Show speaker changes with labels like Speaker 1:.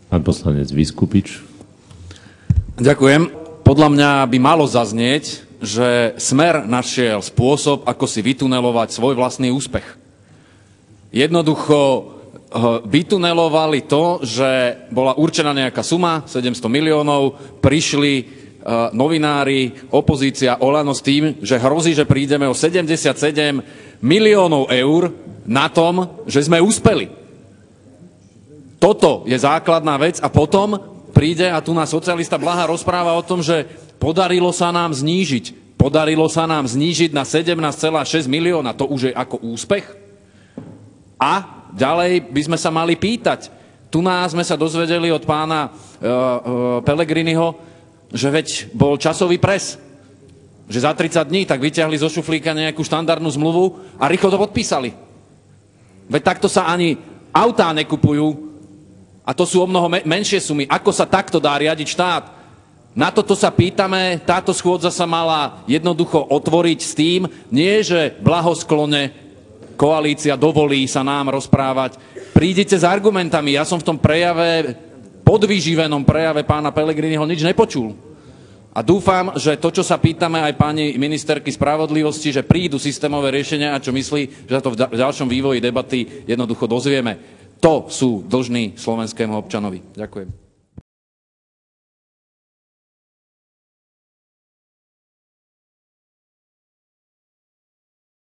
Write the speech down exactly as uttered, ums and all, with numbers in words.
Speaker 1: Pán poslanec Viskupič.
Speaker 2: Ďakujem. Podľa mňa by malo zaznieť, že Smer našiel spôsob, ako si vytunelovať svoj vlastný úspech. Jednoducho vytunelovali to, že bola určená nejaká suma, sedemsto miliónov, prišli novinári, opozícia, Olano s tým, že hrozí, že prídeme o sedemdesiatsedem miliónov eur na tom, že sme úspeli. Toto je základná vec a potom príde a tu nás socialista Blaha rozpráva o tom, že podarilo sa nám znížiť. Podarilo sa nám znížiť na sedemnásť celá šesť milióna. To už je ako úspech? A ďalej by sme sa mali pýtať. Tu nás sme sa dozvedeli od pána uh, uh, Pellegriniho, že veď bol časový pres. Že za tridsať dní tak vyťahli zo šuflíka nejakú štandardnú zmluvu a rýchlo to podpísali. Veď takto sa ani autá nekupujú a to sú o mnoho menšie sumy. Ako sa takto dá riadiť štát? Na toto sa pýtame, táto schôdza sa mala jednoducho otvoriť s tým, nie že blahosklone koalícia dovolí sa nám rozprávať. Prídite s argumentami. Ja som v tom prejave, podvyživenom prejave pána Pellegriniho nič nepočul. A dúfam, že to, čo sa pýtame aj pani ministerky spravodlivosti, že prídu systémové riešenia a čo myslí, že sa to v ďalšom vývoji debaty jednoducho dozvieme. To sú dlžní slovenskému občanovi. Ďakujem.